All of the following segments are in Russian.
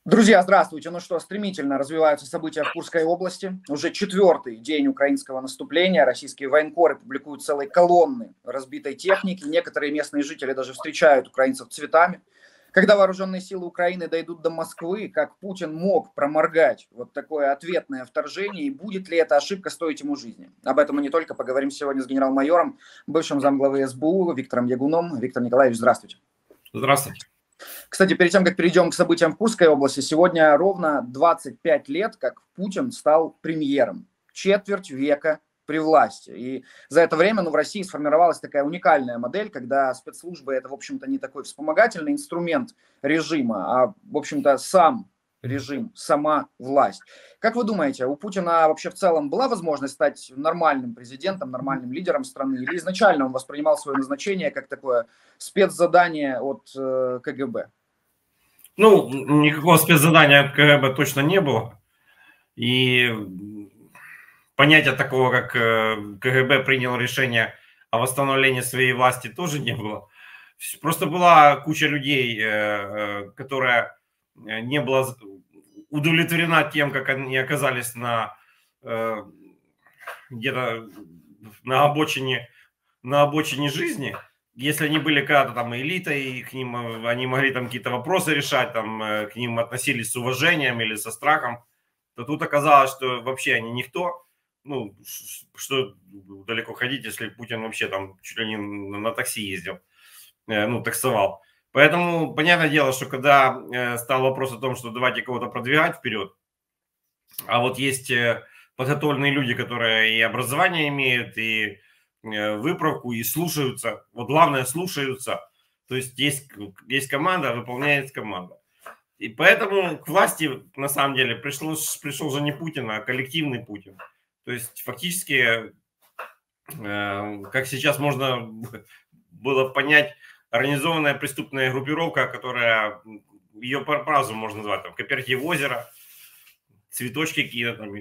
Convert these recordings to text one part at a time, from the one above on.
Друзья, здравствуйте. Ну что, стремительно развиваются события в Курской области. Уже четвертый день украинского наступления. Российские военкоры публикуют целые колонны разбитой техники. Некоторые местные жители даже встречают украинцев цветами. Когда вооруженные силы Украины дойдут до Москвы, как Путин мог проморгать вот такое ответное вторжение, и будет ли эта ошибка стоить ему жизни? Об этом мы не только поговорим сегодня с генерал-майором, бывшим замглавы СБУ Виктором Ягуном. Виктор Николаевич, здравствуйте. Здравствуйте. Кстати, перед тем, как перейдем к событиям в Курской области, сегодня ровно 25 лет, как Путин стал премьером. Четверть века при власти. И за это время в России сформировалась такая уникальная модель, когда спецслужбы — это, в общем-то, не такой вспомогательный инструмент режима, а, в общем-то, сам режим, сама власть. Как вы думаете, у Путина вообще в целом была возможность стать нормальным президентом, нормальным лидером страны? Или изначально он воспринимал свое назначение как такое спецзадание от КГБ? Ну, никакого спецзадания от КГБ точно не было. И понятия такого, как КГБ принял решение о восстановлении своей власти, тоже не было. Просто была куча людей, которая не была удовлетворена тем, как они оказались где-то на обочине жизни. Если они были когда-то там элитой, и к ним они могли там какие-то вопросы решать, там к ним относились с уважением или со страхом, то тут оказалось, что вообще они никто. Ну, что далеко ходить, если Путин вообще там чуть ли не на такси ездил, ну, таксовал. Поэтому, понятное дело, что когда стал вопрос о том, что давайте кого-то продвигать вперед, а вот есть подготовленные люди, которые и образование имеют, и выправку, и слушаются. Вот главное, слушаются. То есть есть команда, выполняет команда. И поэтому к власти, на самом деле, пришел же не Путин, а коллективный Путин. То есть фактически, как сейчас можно было понять, организованная преступная группировка, которая, ее по-разному можно назвать, там, Кооператив озеро, цветочки какие-то там,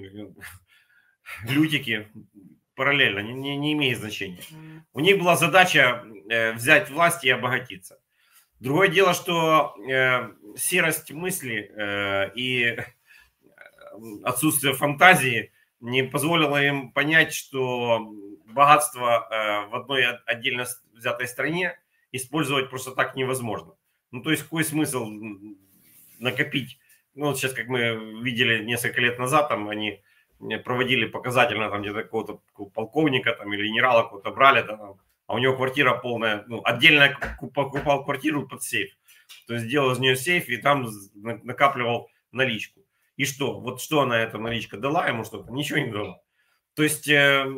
лютики, параллельно, не имеет значения. У них была задача взять власть и обогатиться. Другое дело, что серость мысли и отсутствие фантазии не позволило им понять, что богатство в одной отдельно взятой стране использовать просто так невозможно. Ну, то есть, какой смысл накопить? Ну, вот сейчас, как мы видели несколько лет назад, там они проводили показательно, там где-то какого-то полковника там, или генерала какого-то брали, там, а у него квартира полная, ну, отдельно покупал квартиру под сейф. То есть делал из нее сейф и там накапливал наличку. И что? Вот что она, эта наличка, дала ему что-то? Ничего не дала. То есть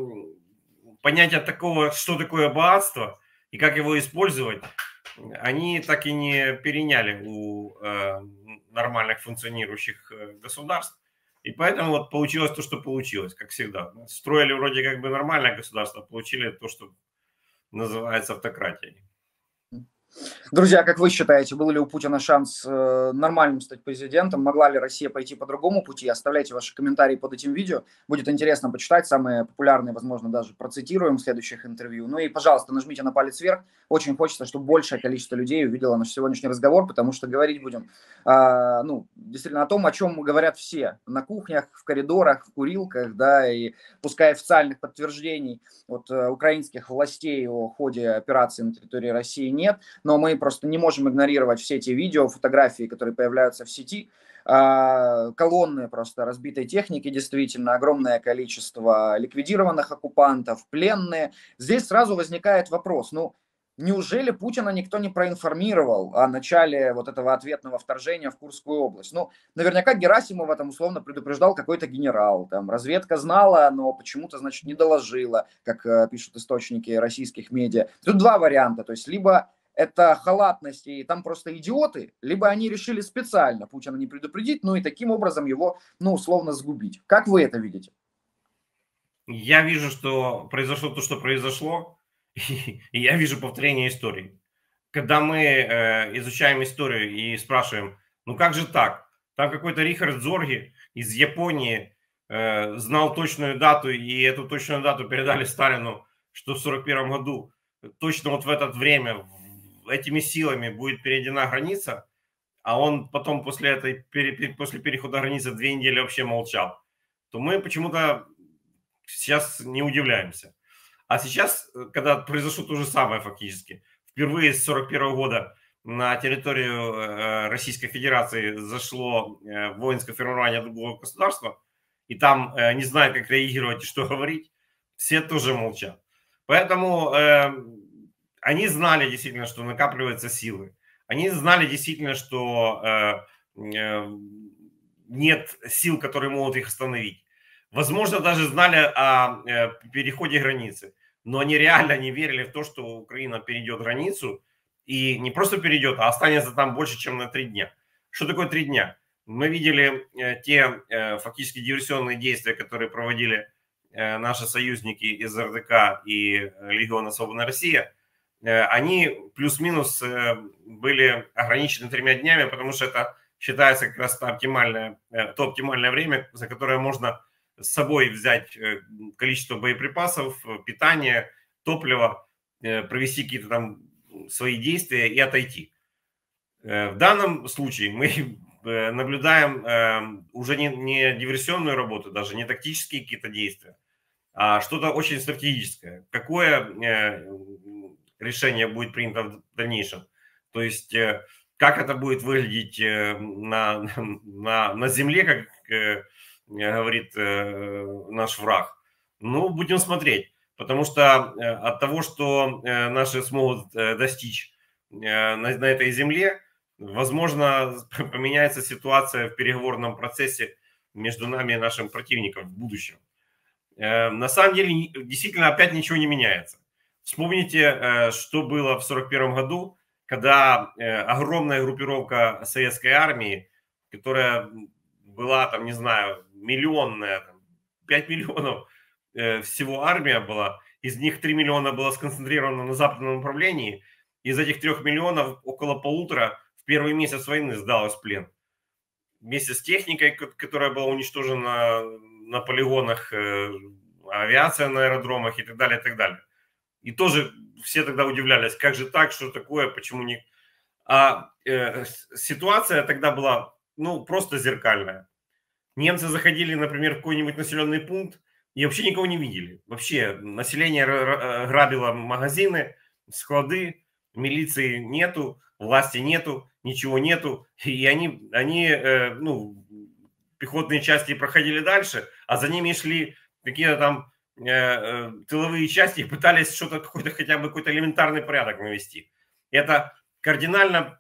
понятие такого, что такое богатство и как его использовать, они так и не переняли у нормальных функционирующих государств. И поэтому вот получилось то, что получилось, как всегда. Строили вроде как бы нормальное государство, получили то, что называется автократией. Друзья, как вы считаете, был ли у Путина шанс нормальным стать президентом? Могла ли Россия пойти по другому пути? Оставляйте ваши комментарии под этим видео. Будет интересно почитать. Самые популярные, возможно, даже процитируем в следующих интервью. Ну и, пожалуйста, нажмите на палец вверх. Очень хочется, чтобы большее количество людей увидело наш сегодняшний разговор, потому что говорить будем действительно о том, о чем говорят все. На кухнях, в коридорах, в курилках, да, и пускай официальных подтверждений от украинских властей о ходе операции на территории России нет, но мы просто не можем игнорировать все эти видео, фотографии, которые появляются в сети. Колонны просто разбитой техники, действительно, огромное количество ликвидированных оккупантов, пленные. Здесь сразу возникает вопрос, неужели Путина никто не проинформировал о начале вот этого ответного вторжения в Курскую область? Наверняка Герасимова там условно предупреждал какой-то генерал, там разведка знала, но почему-то, значит, не доложила, как пишут источники российских медиа. Тут два варианта, то есть либо это халатность, и там просто идиоты, либо они решили специально Путина не предупредить, и таким образом его, условно, сгубить. Как вы это видите? Я вижу, что произошло то, что произошло, и я вижу повторение истории. Когда мы изучаем историю и спрашиваем, как же так? Там какой-то Рихард Зорги из Японии знал точную дату, и эту точную дату передали Сталину, что в 1941 году точно вот в это время этими силами будет перейдена граница, а он потом после перехода границы 2 недели вообще молчал, то мы почему-то сейчас не удивляемся. А сейчас, когда произошло то же самое фактически, впервые с 1941 года на территорию Российской Федерации зашло воинское формирование другого государства, и там не знают, как реагировать и что говорить, все тоже молчат. Поэтому они знали действительно, что накапливаются силы. Они знали действительно, что нет сил, которые могут их остановить. Возможно, даже знали о переходе границы. Но они реально не верили в то, что Украина перейдет границу. И не просто перейдет, а останется там больше, чем на 3 дня. Что такое 3 дня? Мы видели те фактически диверсионные действия, которые проводили наши союзники из РДК и Легиона Свободная Россия. Они плюс-минус были ограничены 3 днями, потому что это считается как раз то оптимальное время, за которое можно с собой взять количество боеприпасов, питания, топлива, провести какие-то там свои действия и отойти. В данном случае мы наблюдаем уже не диверсионную работу, даже не тактические какие-то действия, а что-то очень стратегическое. Какое решение будет принято в дальнейшем? То есть как это будет выглядеть на земле, как говорит наш враг. Ну, будем смотреть. Потому что от того, что наши смогут достичь на этой земле, возможно, поменяется ситуация в переговорном процессе между нами и нашим противником в будущем. На самом деле, действительно, опять ничего не меняется. Вспомните, что было в 1941 году, когда огромная группировка советской армии, которая была, там, не знаю, миллионная, 5 миллионов всего армия была, из них 3 миллиона было сконцентрировано на западном направлении, из этих 3 миллионов около 1,5 в первый месяц войны сдалось в плен. Вместе с техникой, которая была уничтожена на полигонах, авиация на аэродромах и так далее, и так далее. И тоже все тогда удивлялись, как же так, что такое, почему не... А ситуация тогда была, ну, просто зеркальная. Немцы заходили, например, в какой-нибудь населенный пункт и вообще никого не видели. Вообще население грабило магазины, склады, милиции нету, власти нету, ничего нету. И они ну, пехотные части проходили дальше, а за ними шли какие-то там тыловые части и пытались что-то, хотя бы какой-то элементарный порядок навести. Это кардинально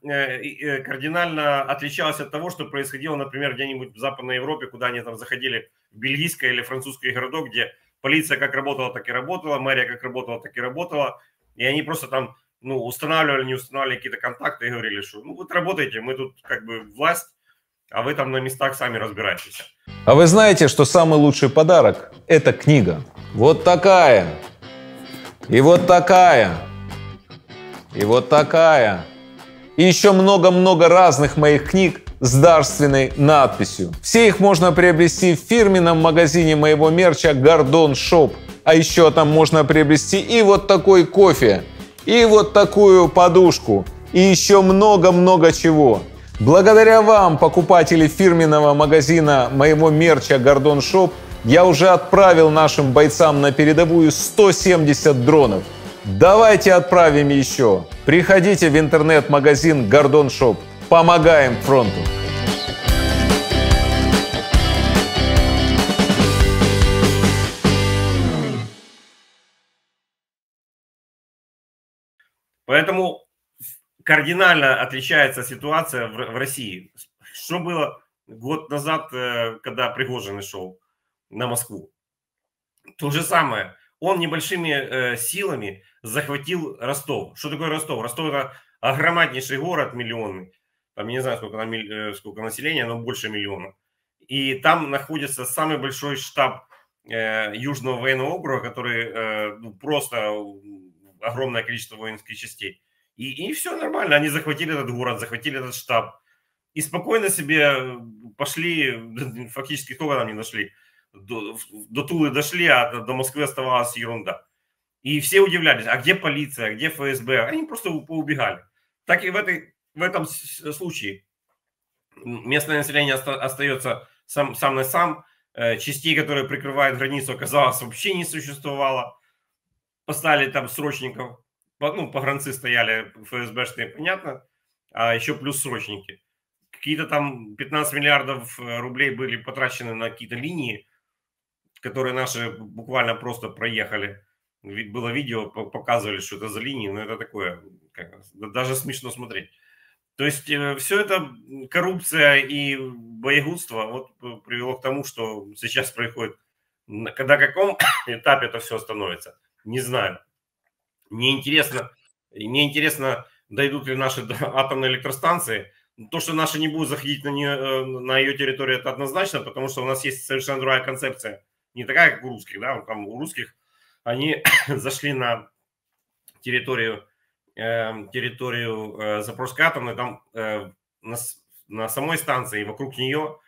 отличалось от того, что происходило, например, где-нибудь в Западной Европе, куда они там заходили, в бельгийское или французское городок, где полиция как работала, так и работала, мэрия как работала, так и работала, и они просто там, ну, устанавливали, не устанавливали какие-то контакты и говорили, что, ну, вот работаете, мы тут как бы власть, а вы там на местах сами разбирайтесь. А вы знаете, что самый лучший подарок – это книга. Вот такая, и вот такая, и вот такая. И еще много-много разных моих книг с дарственной надписью. Все их можно приобрести в фирменном магазине моего мерча Гордон Шоп. А еще там можно приобрести и вот такой кофе, и вот такую подушку, и еще много-много чего. Благодаря вам, покупатели фирменного магазина моего мерча Гордон Шоп, я уже отправил нашим бойцам на передовую 170 дронов. Давайте отправим еще. Приходите в интернет-магазин Гордон Шоп. Помогаем фронту. Поэтому кардинально отличается ситуация в России. Что было год назад, когда Пригожин шел на Москву? То же самое. Он небольшими силами захватил Ростов. Что такое Ростов? Ростов – это огромнейший город, миллионный. Там, не знаю, сколько населения, но больше миллиона. И там находится самый большой штаб Южного военного округа, который просто огромное количество воинских частей. И все нормально. Они захватили этот город, захватили этот штаб. И спокойно себе пошли, фактически сколько там не нашли. До Тулы дошли, а до Москвы оставалась ерунда. И все удивлялись, а где полиция, где ФСБ? Они просто поубегали. Так и в этом случае. местное население остается сам на сам. Частей, которые прикрывают границу, оказалось, вообще не существовало. Поставили там срочников, погранцы стояли, ФСБшные, понятно, а еще плюс срочники. Какие-то там 15 миллиардов рублей были потрачены на какие-то линии, которые наши буквально просто проехали. Было видео, показывали, что это за линии, но это такое, даже смешно смотреть. То есть все это коррупция и боегузство вот привело к тому, что сейчас происходит. Когда каком этапе это все остановится, не знаю. Мне интересно, дойдут ли наши до атомной электростанции. То, что наши не будут заходить на ее территорию, это однозначно, потому что у нас есть совершенно другая концепция. Не такая, как у русских, да, там у русских они зашли на территорию Запорожской атомной, там на самой станции, вокруг нее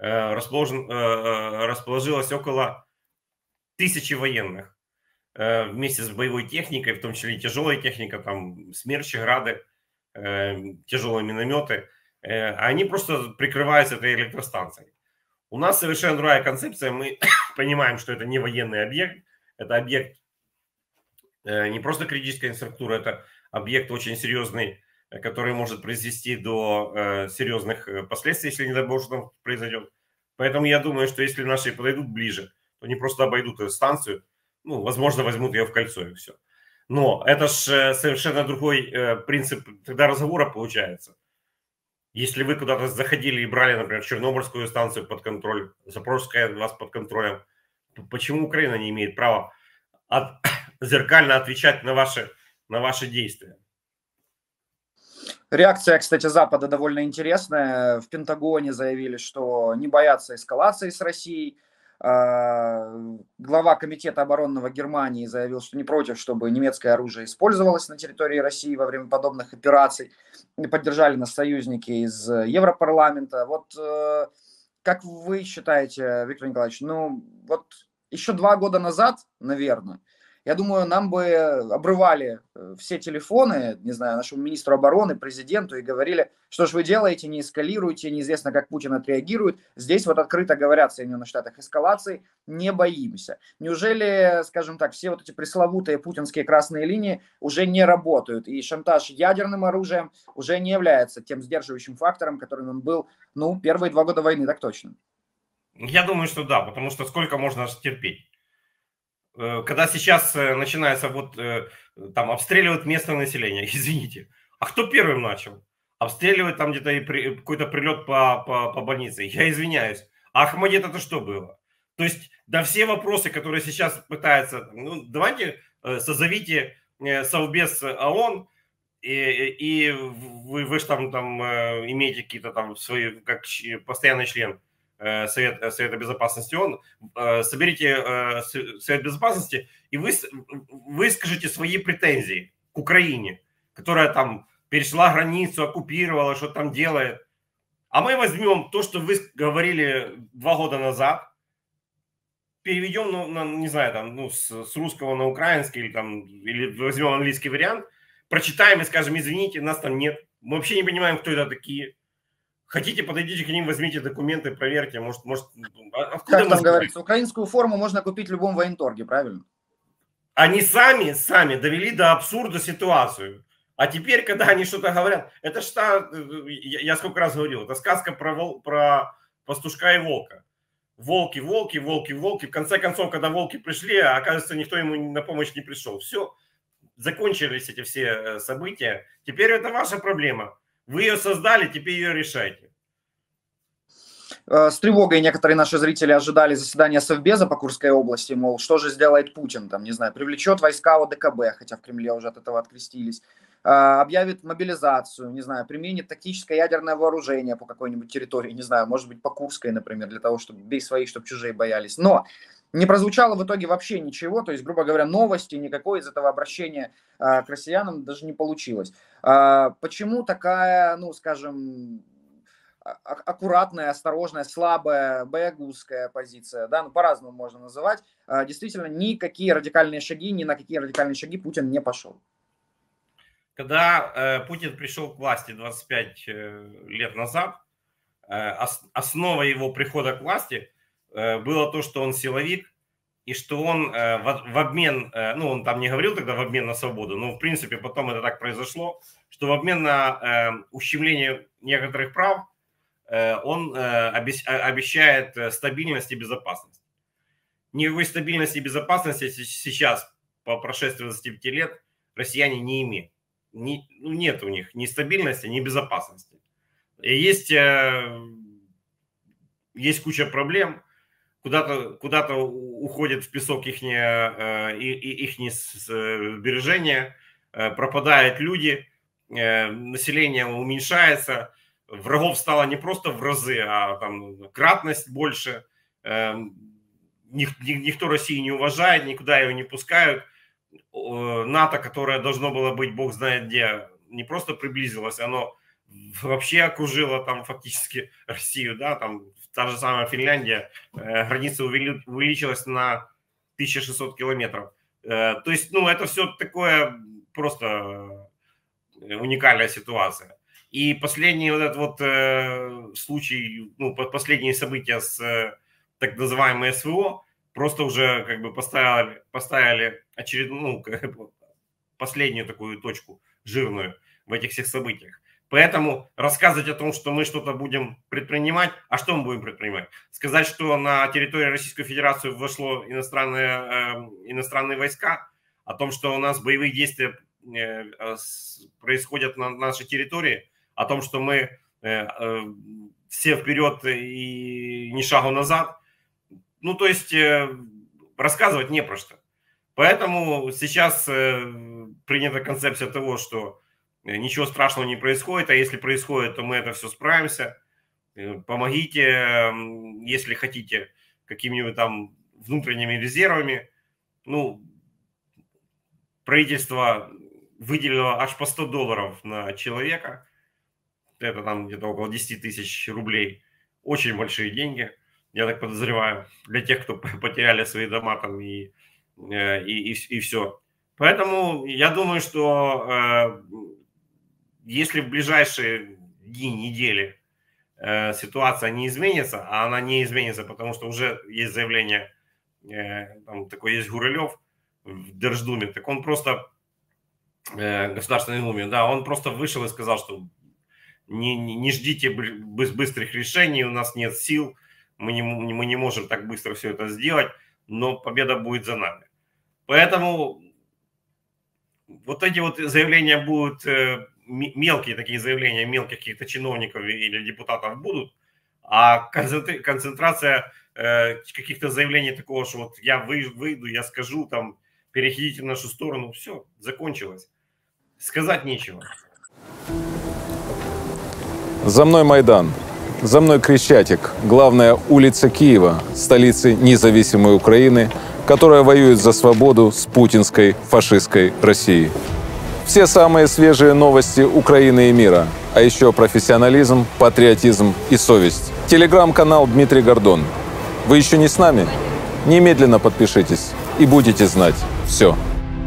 расположилось около 1000 военных вместе с боевой техникой, в том числе и тяжелая техника, там смерчи, грады, тяжелые минометы. Они просто прикрываются этой электростанцией. У нас совершенно другая концепция. Мы понимаем, что это не военный объект, это объект не просто критическая инфраструктура, это объект очень серьезный, который может произвести до серьезных последствий, если, не дай бог, что там произойдет. Поэтому я думаю, что если наши подойдут ближе, то они просто обойдут эту станцию, возможно, возьмут ее в кольцо и все. Но это же совершенно другой принцип тогда разговора получается. Если вы куда-то заходили и брали, например, Чернобыльскую станцию под контроль, Запорожская у вас под контролем, почему Украина не имеет права зеркально отвечать на ваши действия? Реакция, кстати, Запада довольно интересная. В Пентагоне заявили, что не боятся эскалации с Россией. Глава комитета оборонного Германии заявил, что не против, чтобы немецкое оружие использовалось на территории России во время подобных операций. И поддержали нас союзники из Европарламента. Вот как вы считаете, Виктор Николаевич, вот еще 2 года назад, наверное, я думаю, нам бы обрывали все телефоны, не знаю, нашему министру обороны, президенту и говорили, что ж вы делаете, не эскалируете, неизвестно, как Путин отреагирует. Здесь вот открыто говорят в Соединенных Штатах, эскалации не боимся. Неужели, скажем так, все вот эти пресловутые путинские красные линии уже не работают, и шантаж ядерным оружием уже не является тем сдерживающим фактором, которым он был, первые 2 года войны, так точно? Я думаю, что да, потому что сколько можно терпеть? Когда сейчас начинается там обстреливают местное население, извините, а кто первым начал? Обстреливать там где-то какой-то прилет по больнице. Я извиняюсь. А Ахмадет это что было? То есть, да, все вопросы, которые сейчас пытаются, давайте созовите Совбез ООН, и вы же там имеете какие-то там свои, как постоянный член Совета Безопасности ООН, соберите Совет Безопасности и выскажите свои претензии к Украине, которая там перешла границу, оккупировала, что там делает. А мы возьмем то, что вы говорили 2 года назад, переведем, не знаю, там, с русского на украинский, или возьмем английский вариант, прочитаем и скажем, извините, нас там нет. Мы вообще не понимаем, кто это такие. Хотите, подойдите к ним, возьмите документы, проверьте. Может, откуда как там говорится, украинскую форму можно купить в любом военторге, правильно? Они сами довели до абсурда ситуацию. А теперь, когда они что-то говорят, это что, я сколько раз говорил, это сказка про пастушка и волка. Волки. В конце концов, когда волки пришли, оказывается, никто ему на помощь не пришел. Все, закончились эти все события. Теперь это ваша проблема. Вы ее создали, теперь ее решайте. С тревогой некоторые наши зрители ожидали заседания Совбеза по Курской области, мол, что же сделает Путин, там, не знаю, привлечет войска ОДКБ, хотя в Кремле уже от этого открестились, объявит мобилизацию, не знаю, применит тактическое ядерное вооружение по какой-нибудь территории, не знаю, может быть, по Курской, например, для того, чтобы бей своих, чтобы чужие боялись. Но не прозвучало в итоге вообще ничего, то есть, грубо говоря, новости, никакой из этого обращения к россиянам даже не получилось. Почему такая, скажем, аккуратная, осторожная, слабая, боягузская позиция, да, по-разному можно называть, действительно никакие радикальные шаги, ни на какие радикальные шаги Путин не пошел. Когда Путин пришел к власти 25 лет назад, основа его прихода к власти было то, что он силовик, и что он в обмен, ну, он там не говорил тогда в обмен на свободу, но, в принципе, потом это так произошло, что в обмен на ущемление некоторых прав он обещает стабильность и безопасность. Никакой стабильности и безопасности сейчас, по прошествии 25 лет, россияне не имеют. Нет у них ни стабильности, ни безопасности. И есть куча проблем, куда-то уходит в песок их сбережения, пропадают люди, население уменьшается, врагов стало не просто в разы, а там кратность больше, никто Россию не уважает, никуда ее не пускают, НАТО, которое должно было быть бог знает где, не просто приблизилось, оно вообще окружило там фактически Россию, да, там та же самая Финляндия, граница увеличилась на 1600 километров. То есть, ну, это все такое просто уникальная ситуация. И последний вот этот вот случай, ну, последние события с так называемой СВО просто уже как бы поставили очередную, ну, последнюю такую точку жирную в этих всех событиях. Поэтому рассказывать о том, что мы что-то будем предпринимать, а что мы будем предпринимать? Сказать, что на территорию Российской Федерации вошло иностранные войска, о том, что у нас боевые действия происходят на нашей территории, о том, что мы все вперед и ни шагу назад. Ну, то есть рассказывать не про что. Поэтому сейчас принята концепция того, что ничего страшного не происходит, а если происходит, то мы это все справимся. Помогите, если хотите, какими-нибудь там внутренними резервами. Ну, правительство выделило аж по $100 на человека. Это там где-то около 10 тысяч рублей. Очень большие деньги, я так подозреваю, для тех, кто потеряли свои дома там и все. Поэтому я думаю, что если в ближайшие дни, недели ситуация не изменится, а она не изменится, потому что уже есть заявление, там такой есть Гуралев в Держдуме, так он просто, Государственной Думе, да, он просто вышел и сказал, что не ждите быстрых решений, у нас нет сил, мы не можем так быстро все это сделать, но победа будет за нами. Поэтому вот эти вот заявления будут, мелкие такие заявления, мелких каких-то чиновников или депутатов будут, а концентрация каких-то заявлений такого, что вот я выйду, я скажу, там, переходите в нашу сторону, все, закончилось. Сказать нечего. За мной Майдан. За мной Крещатик, главная улица Киева, столицы независимой Украины, которая воюет за свободу с путинской фашистской Россией. Все самые свежие новости Украины и мира, а еще профессионализм, патриотизм и совесть. Телеграм-канал Дмитрий Гордон. Вы еще не с нами? Немедленно подпишитесь и будете знать все.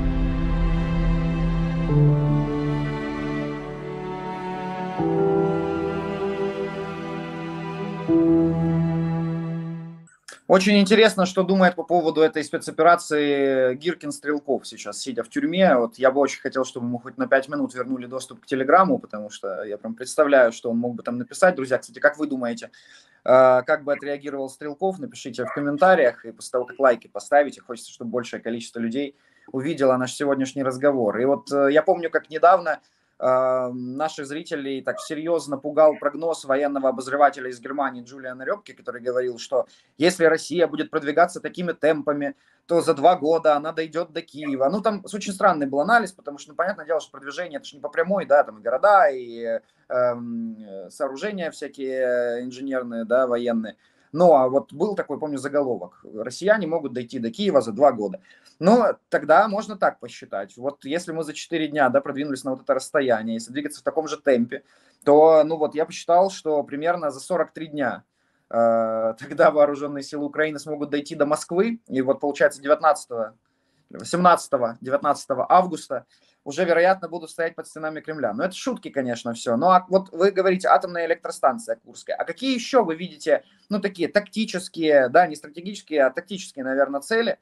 Очень интересно, что думает по поводу этой спецоперации Гиркин-Стрелков сейчас, сидя в тюрьме. Вот я бы очень хотел, чтобы ему хоть на 5 минут вернули доступ к Телеграму, потому что я прям представляю, что он мог бы там написать. Друзья, кстати, как вы думаете, как бы отреагировал Стрелков? Напишите в комментариях, и после того, как лайки поставите, хочется, чтобы большее количество людей увидело наш сегодняшний разговор. И вот я помню, как недавно наших зрителей так серьезно пугал прогноз военного обозревателя из Германии Джулиана Рёбке, который говорил, что если Россия будет продвигаться такими темпами, то за 2 года она дойдет до Киева. Ну, там очень странный был анализ, потому что, ну, понятное дело, что продвижение это же не по прямой, да, там и города, и сооружения всякие инженерные, да, военные. Ну, а вот был такой, помню, заголовок. Россияне могут дойти до Киева за 2 года. Но тогда можно так посчитать. Вот если мы за 4 дня, да, продвинулись на вот это расстояние, если двигаться в таком же темпе, то, ну вот, я посчитал, что примерно за 43 дня тогда вооруженные силы Украины смогут дойти до Москвы. И вот, получается, 19 18-19 августа уже, вероятно, будут стоять под стенами Кремля. Но это шутки, конечно, все. Ну, а вот вы говорите, атомная электростанция Курская. А какие еще вы видите, ну, такие тактические, да, не стратегические, а тактические, наверное, цели?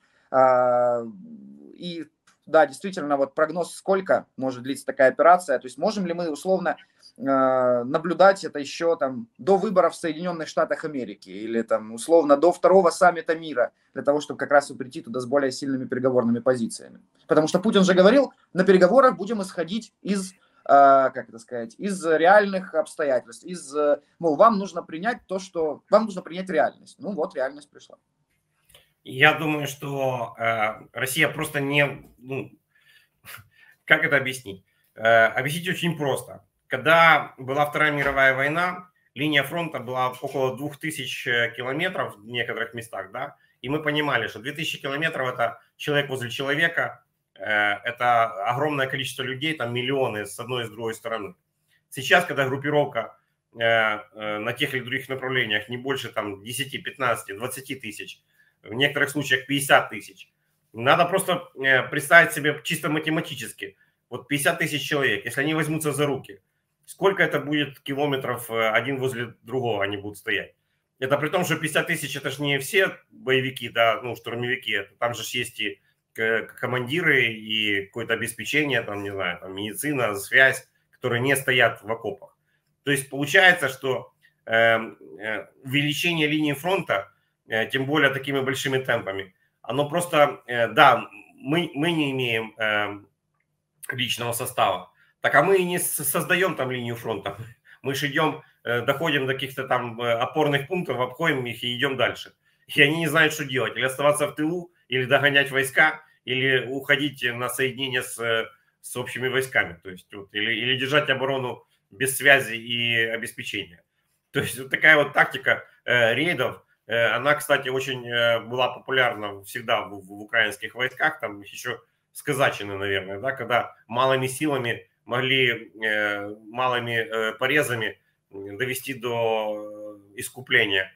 И, да, действительно, вот прогноз, сколько может длиться такая операция? То есть можем ли мы, условно, наблюдать это еще там до выборов в Соединенных Штатах Америки или там условно до второго саммита мира для того, чтобы как раз и прийти туда с более сильными переговорными позициями. Потому что Путин же говорил, на переговорах будем исходить из, как это сказать, из реальных обстоятельств, из, мол, вам нужно принять то, что, вам нужно принять реальность. Ну вот, реальность пришла. Я думаю, что Россия просто не, ну, как это объяснить? Объяснить очень просто. Когда была Вторая мировая война, линия фронта была около 2000 километров в некоторых местах, да, и мы понимали, что 2000 километров – это человек возле человека, это огромное количество людей, там миллионы с одной и с другой стороны. Сейчас, когда группировка на тех или других направлениях не больше там 10, 15, 20 тысяч, в некоторых случаях 50 тысяч, надо просто представить себе чисто математически, вот 50 тысяч человек, если они возьмутся за руки, сколько это будет километров один возле другого они будут стоять. Это при том, что 50 тысяч это же не все боевики, да, ну, штурмовики, там же есть и командиры, и какое-то обеспечение, там, не знаю, там, медицина, связь, которые не стоят в окопах. То есть получается, что увеличение линии фронта, тем более такими большими темпами, оно просто, да, мы не имеем личного состава, так а мы не создаем там линию фронта. Мы же идем, доходим до каких-то там опорных пунктов, обходим их и идем дальше. И они не знают, что делать. Или оставаться в тылу, или догонять войска, или уходить на соединение с общими войсками. То есть, вот, или держать оборону без связи и обеспечения. То есть вот такая вот тактика рейдов, она, кстати, очень была популярна всегда в украинских войсках, там еще с казачины, наверное, да, когда малыми силами могли малыми порезами довести до искупления,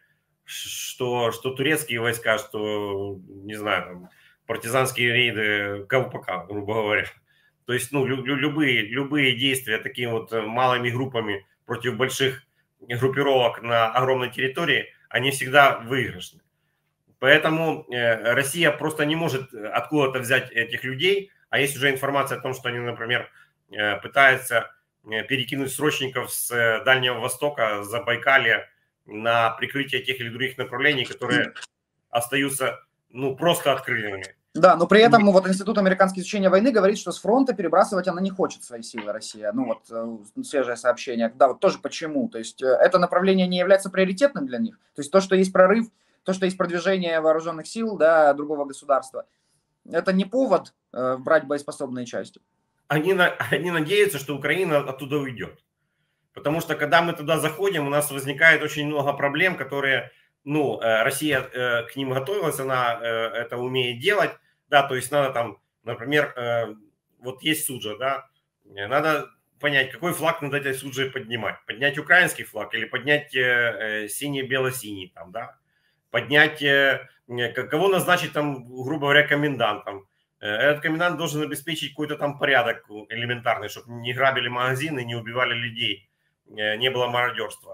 что турецкие войска, что, не знаю, там, партизанские рейды КВПК, грубо говоря. То есть, ну, любые действия такими вот малыми группами против больших группировок на огромной территории, они всегда выигрышны. Поэтому Россия просто не может откуда-то взять этих людей, а есть уже информация о том, что они, например, пытаются перекинуть срочников с Дальнего Востока, Забайкалья на прикрытие тех или других направлений, которые остаются, ну, просто открытыми. Да, но при этом вот Институт американского изучения войны говорит, что с фронта перебрасывать она не хочет свои силы, Россия. Ну вот свежее сообщение. Да, вот тоже почему. То есть это направление не является приоритетным для них. То есть то, что есть прорыв, то, что есть продвижение вооруженных сил, да, другого государства, это не повод брать боеспособные части. Они надеются, что Украина оттуда уйдет. Потому что когда мы туда заходим, у нас возникает очень много проблем, которые, ну, Россия к ним готовилась, она это умеет делать, да, то есть надо там, например, вот есть Суджа, да, надо понять, какой флаг над этой Суджей поднимать. Поднять украинский флаг или поднять синий-бело-синий там, да, поднять, кого назначить там, грубо говоря, комендантом. Этот комендант должен обеспечить какой-то там порядок элементарный, чтобы не грабили магазины, не убивали людей, не было мародерства.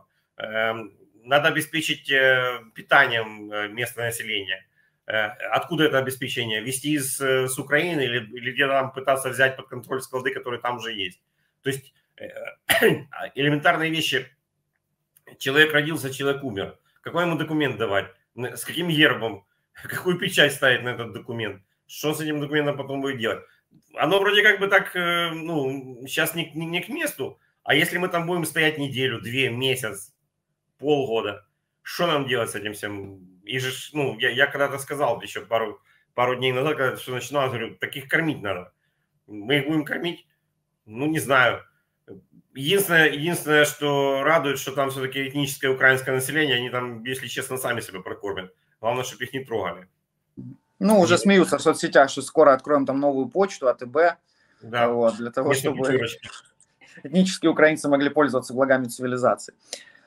Надо обеспечить питанием местное население. Откуда это обеспечение? Везти с Украины или где-то там пытаться взять под контроль склады, которые там уже есть. То есть элементарные вещи. Человек родился, человек умер. Какой ему документ давать? С каким гербом? Какую печать ставить на этот документ? Что с этим документом потом будет делать? Оно вроде как бы так, ну, сейчас не к месту. А если мы там будем стоять неделю, 2, месяц, полгода, что нам делать с этим всем? И же, ну, я когда-то сказал еще пару дней назад, когда все начиналось, говорю, таких кормить надо. Мы их будем кормить? Ну, не знаю. Единственное, что радует, что там все-таки этническое украинское население, они там, если честно, сами себя прокормят. Главное, чтобы их не трогали. Ну, уже смеются в соцсетях, что скоро откроем там новую почту, АТБ, да. Вот, для того, чтобы этнические украинцы могли пользоваться благами цивилизации.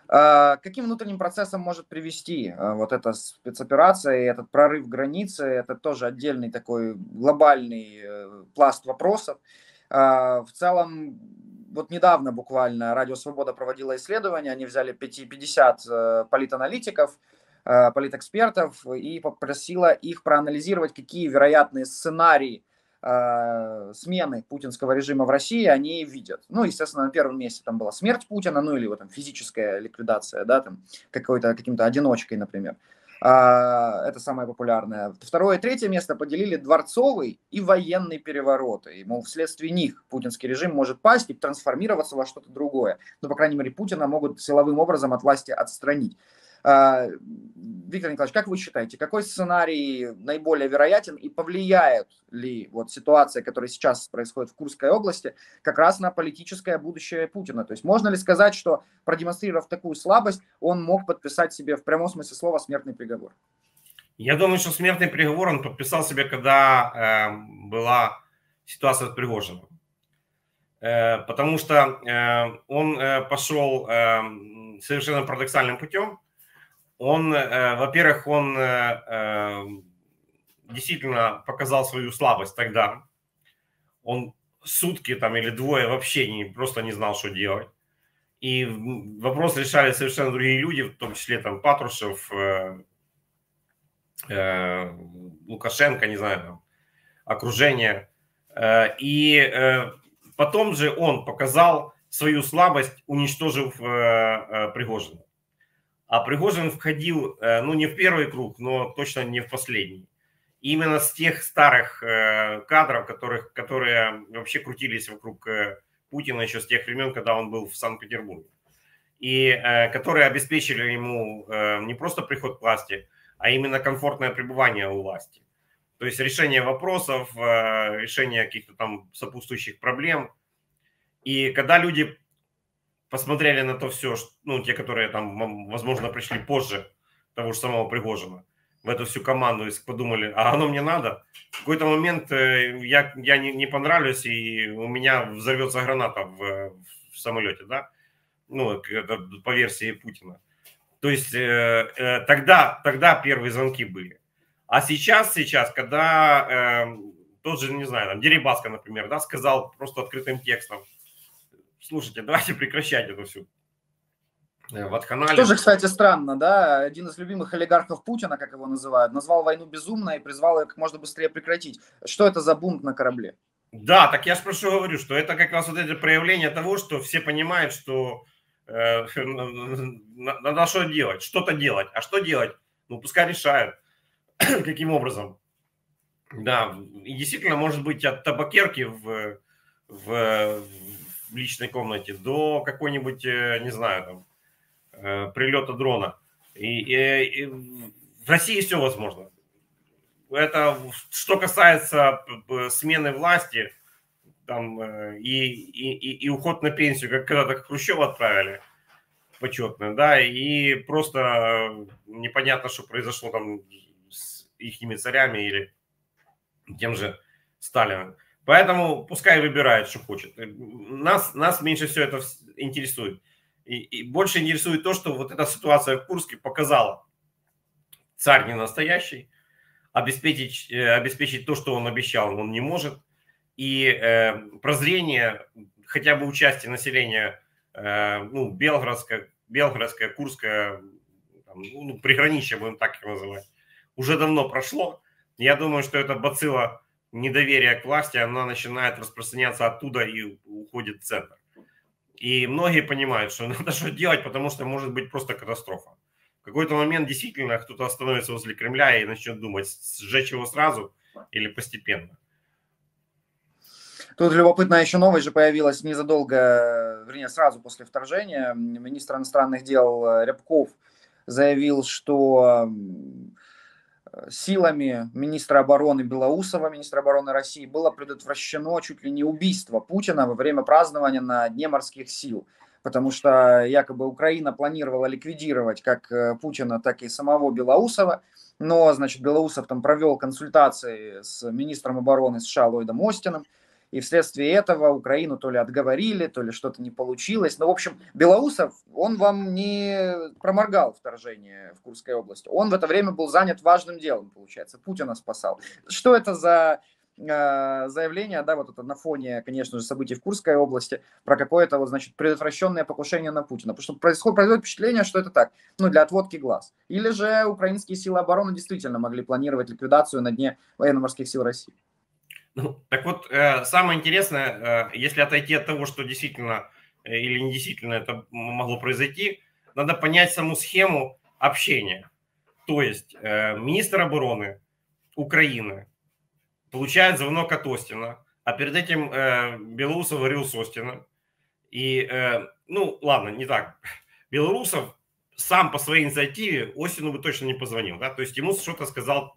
К каким внутренним процессам может привести вот эта спецоперация и этот прорыв границы? Это тоже отдельный такой глобальный пласт вопросов. В целом, вот недавно буквально Радио Свобода проводила исследование, они взяли 50 политаналитиков, политэкспертов и попросила их проанализировать, какие вероятные сценарии смены путинского режима в России они видят. Ну, естественно, на первом месте там была смерть Путина, ну или вот там физическая ликвидация, да, там каким-то одиночкой, например. Это самое популярное. Второе и третье место поделили дворцовый и военный перевороты. И, мол, вследствие них путинский режим может пасть и трансформироваться во что-то другое. Ну, по крайней мере, Путина могут силовым образом от власти отстранить. Виктор Николаевич, как вы считаете, какой сценарий наиболее вероятен и повлияет ли вот ситуация, которая сейчас происходит в Курской области, как раз на политическое будущее Путина? То есть можно ли сказать, что, продемонстрировав такую слабость, он мог подписать себе в прямом смысле слова смертный приговор? Я думаю, что смертный приговор он подписал себе, когда была ситуация с Пригожиным. Потому что он пошел совершенно парадоксальным путем. Он, во-первых, он действительно показал свою слабость тогда. Он сутки там или двое вообще просто не знал, что делать. И вопрос решали совершенно другие люди, в том числе там Патрушев, Лукашенко, не знаю, там, окружение. И потом же он показал свою слабость, уничтожив Пригожина. А Пригожин входил, ну, не в первый круг, но точно не в последний. Именно с тех старых кадров, которые вообще крутились вокруг Путина еще с тех времен, когда он был в Санкт-Петербурге. И которые обеспечили ему не просто приход к власти, а именно комфортное пребывание у власти. То есть решение вопросов, решение каких-то там сопутствующих проблем. И когда люди посмотрели на то все, ну, те, которые там, возможно, пришли позже того же самого Пригожина, в эту всю команду, и подумали, а оно мне надо, в какой-то момент я не понравлюсь, и у меня взорвется граната в самолете, да, ну, по версии Путина. То есть тогда первые звонки были. А сейчас, когда тот же, не знаю, там, Дерибаска, например, да, сказал просто открытым текстом, слушайте, давайте прекращать эту всю вакханалию. Тоже, кстати, странно, да, один из любимых олигархов Путина, как его называют, назвал войну безумной и призвал ее как можно быстрее прекратить. Что это за бунт на корабле? Да, так я же про что говорю, что это как раз вот это проявление того, что все понимают, что надо что делать, что-то делать. А что делать? Ну, пускай решают, каким образом. Да, и действительно, может быть, от табакерки в личной комнате до какой-нибудь, не знаю, там, прилета дрона. И в России все возможно. Это что касается смены власти там, и уход на пенсию, как когда-то Хрущева отправили почетно, да, и просто непонятно, что произошло там с ихними царями или тем же Сталином. Поэтому пускай выбирает, что хочет. Нас меньше всего это интересует. И больше интересует то, что вот эта ситуация в Курске показала. Царь не настоящий, обеспечить то, что он обещал, он не может. И прозрение, хотя бы участие населения, ну, Белгородское, Курское, там, ну, приграничье, будем так их называть, уже давно прошло. Я думаю, что эта бацилла недоверия к власти, она начинает распространяться оттуда и уходит в центр. И многие понимают, что надо что делать, потому что может быть просто катастрофа. В какой-то момент действительно кто-то остановится возле Кремля и начнет думать, сжечь его сразу или постепенно. Тут любопытная еще новость же появилась незадолго, вернее, сразу после вторжения. Министр иностранных дел Рябков заявил, что силами министра обороны Белоусова, министра обороны России, было предотвращено чуть ли не убийство Путина во время празднования на Дне морских сил. Потому что якобы Украина планировала ликвидировать как Путина, так и самого Белоусова. Но, значит, Белоусов там провел консультации с министром обороны США Ллойдом Остином. и вследствие этого Украину то ли отговорили, то ли что-то не получилось. Но, в общем, Белоусов, он вам не проморгал вторжение в Курской области. Он в это время был занят важным делом, получается. Путина спасал. Что это за заявление, да, вот это на фоне, конечно же, событий в Курской области, про какое-то, вот, значит, предотвращенное покушение на Путина. Потому что производит впечатление, что это так, ну, для отводки глаз. Или же украинские силы обороны действительно могли планировать ликвидацию на дне военно-морских сил России. Ну, так вот, самое интересное, если отойти от того, что действительно или не действительно это могло произойти, надо понять саму схему общения. То есть министр обороны Украины получает звонок от Остина, а перед этим Белоусов говорил с Остином. И, ну, ладно, не так. Белоусов сам по своей инициативе Остину бы точно не позвонил, да, то есть ему что-то сказал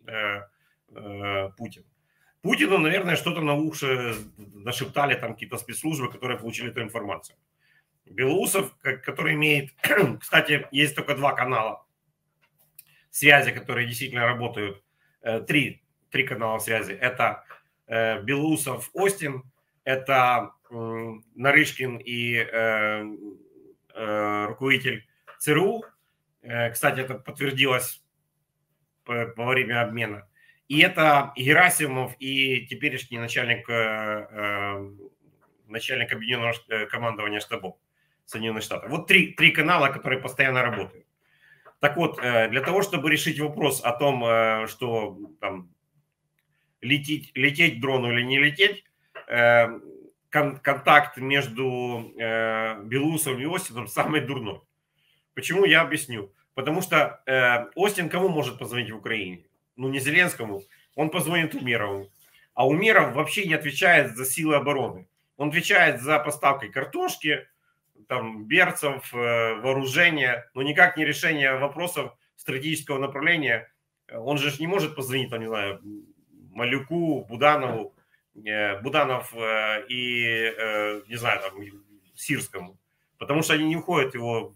Путин. Путину, наверное, что-то на уши нашептали там какие-то спецслужбы, которые получили эту информацию. Белоусов, который имеет, кстати, есть только 2 канала связи, которые действительно работают, 3 канала связи. Это Белоусов, Остин, это Нарышкин и руководитель ЦРУ. Кстати, это подтвердилось во время обмена. И это Герасимов и теперешний начальник объединенного командования штабов Соединенных Штатов. Вот три канала, которые постоянно работают. Так вот, для того, чтобы решить вопрос о том, что там лететь дрону или не лететь, контакт между Белоусовым и Остином самый дурной. Почему, я объясню. Потому что Остин кому может позвонить в Украине? Ну, не Зеленскому, он позвонит Умерову. А Умеров вообще не отвечает за силы обороны. Он отвечает за поставкой картошки, там, берцев, вооружения, но никак не решение вопросов стратегического направления. Он же не может позвонить, там, не знаю, Малюку, Буданову, Буданов и, не знаю, там, Сирскому. Потому что они не уходят его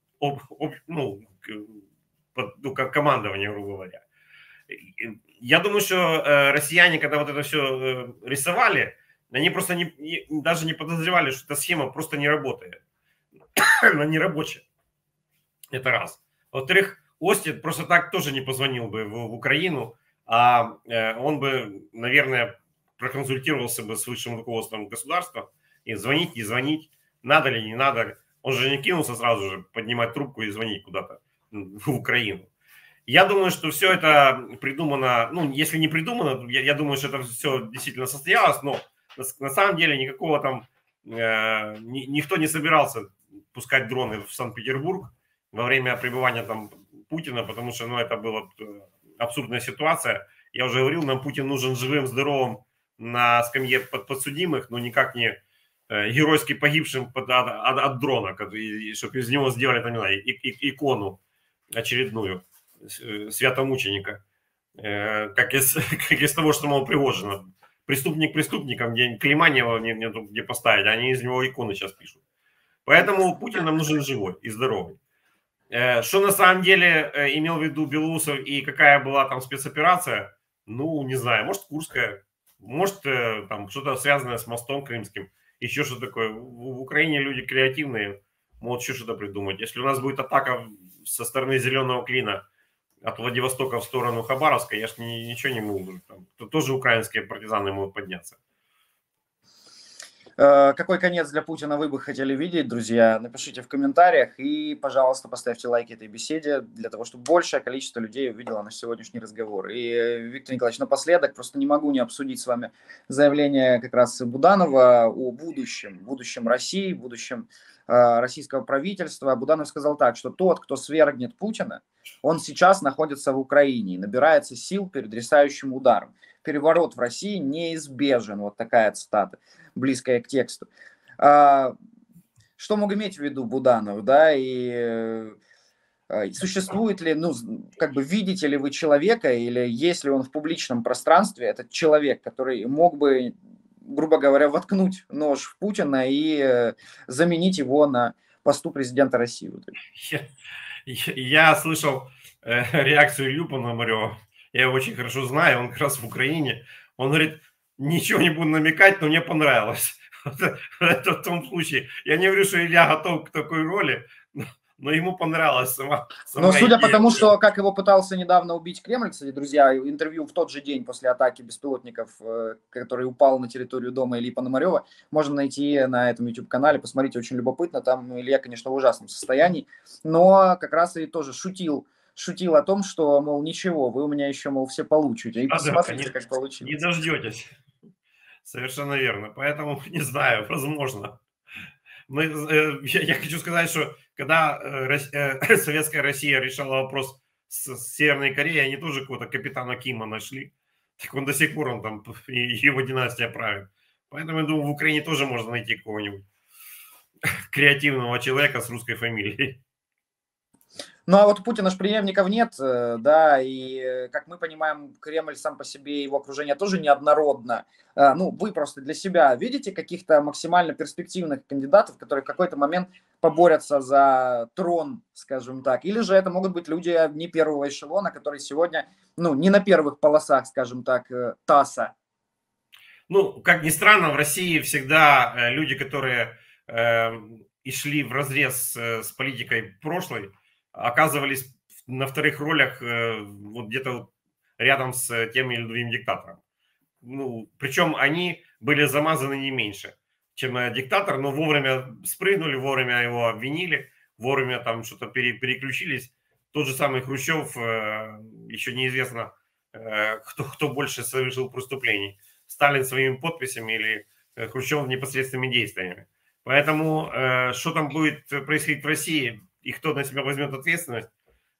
как командование, грубо говоря. Я думаю, что россияне, когда вот это все рисовали, они просто даже не подозревали, что эта схема просто не работает. Она не рабочая. Это раз. Во-вторых, Остин просто так тоже не позвонил бы в Украину, а он бы, наверное, проконсультировался бы с высшим руководством государства и звонить, не звонить, надо ли, не надо. Он же не кинулся сразу же поднимать трубку и звонить куда-то в Украину. Я думаю, что все это придумано, ну, если не придумано, я думаю, что это все действительно состоялось, но на самом деле никакого там, никто не собирался пускать дроны в Санкт-Петербург во время пребывания там Путина, потому что, ну, это была абсурдная ситуация. Я уже говорил, нам Путин нужен живым, здоровым на скамье подсудимых, но никак не геройски погибшим от дрона, чтобы из него сделали, там, не знаю, икону очередную святомученика, как из того, что, мол, Пригожина. Преступник преступником, где Клейманева нету где поставить, они из него иконы сейчас пишут. Поэтому Путин нам нужен живой и здоровый. Что на самом деле имел в виду Белоусов и какая была там спецоперация, ну, не знаю, может, Курская, может, там что-то связанное с мостом крымским, еще что такое. В Украине люди креативные, могут еще что-то придумать. Если у нас будет атака со стороны Зеленого Клина от Владивостока в сторону Хабаровска, я ж ничего не могу. Там тоже украинские партизаны могут подняться. Какой конец для Путина вы бы хотели видеть, друзья? Напишите в комментариях и, пожалуйста, поставьте лайки этой беседе для того, чтобы большее количество людей увидело наш сегодняшний разговор. И, Виктор Николаевич, напоследок просто не могу не обсудить с вами заявление как раз Буданова о будущем России, будущем российского правительства. Буданов сказал так, что тот, кто свергнет Путина, он сейчас находится в Украине и набирается сил перед решающим ударом. Переворот в России неизбежен. Вот такая цитата, близкая к тексту. Что мог иметь в виду Буданов, да, и существует ли, ну, как бы видите ли вы человека, или есть ли он в публичном пространстве, этот человек, который мог бы, грубо говоря, воткнуть нож в Путина и заменить его на посту президента России? Я слышал реакцию Илью Пономарева, я его очень хорошо знаю, он как раз в Украине. Он говорит, ничего не буду намекать, но мне понравилось. Это в том случае. Я не говорю, что Илья готов к такой роли, но ему понравилась сама Но судя по идея. тому, что как его пытался недавно убить Кремль, кстати, друзья, интервью в тот же день после атаки беспилотников, который упал на территорию дома Ильи Пономарева, можно найти на этом YouTube-канале, посмотрите, очень любопытно, там Илья, конечно, в ужасном состоянии, но как раз и тоже шутил о том, что, мол, ничего, вы у меня еще, мол, все получите, и посмотрите, как получилось. Не дождетесь. Совершенно верно. Поэтому, не знаю, возможно. Я хочу сказать, что когда Советская Россия решала вопрос с Северной Кореей, они тоже какого-то капитана Кима нашли. Так он до сих пор, он там, его династия правит. Поэтому, я думаю, в Украине тоже можно найти какого-нибудь креативного человека с русской фамилией. Ну, а вот у Путина ж преемников нет, да, и, как мы понимаем, Кремль сам по себе, его окружение тоже неоднородно. Ну, вы просто для себя видите каких-то максимально перспективных кандидатов, которые в какой-то момент поборются за трон, скажем так, или же это могут быть люди не первого эшелона, которые сегодня, ну, не на первых полосах, скажем так, ТАССа. Ну, как ни странно, в России всегда люди, которые и шли вразрез с политикой прошлой, оказывались на вторых ролях вот где-то рядом с тем или другим диктатором. Ну, причем они были замазаны не меньше, чем диктатор, но вовремя спрыгнули, вовремя его обвинили, вовремя там что-то переключились. Тот же самый Хрущев, еще неизвестно, кто больше совершил преступлений. Сталин своими подписями или Хрущев непосредственными действиями. Поэтому что там будет происходить в России и кто на себя возьмет ответственность,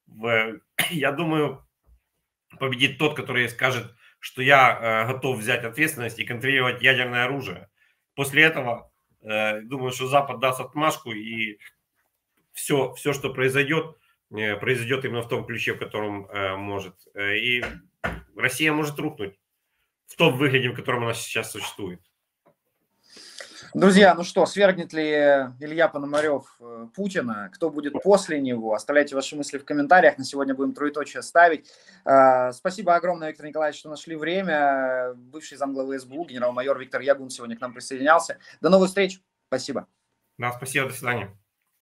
я думаю, победит тот, который скажет, что я готов взять ответственность и контролировать ядерное оружие. После этого, думаю, что Запад даст отмашку, и все, что произойдет, произойдет именно в том ключе, в котором может. И Россия может рухнуть в том выгляде, в котором она сейчас существует. Друзья, ну что, свергнет ли Илья Пономарев Путина? Кто будет после него? Оставляйте ваши мысли в комментариях. На сегодня будем троеточие ставить. Спасибо огромное, Виктор Николаевич, что нашли время. Бывший замглавы СБУ, генерал-майор Виктор Ягун сегодня к нам присоединялся. До новых встреч. Спасибо. Да, спасибо, до свидания.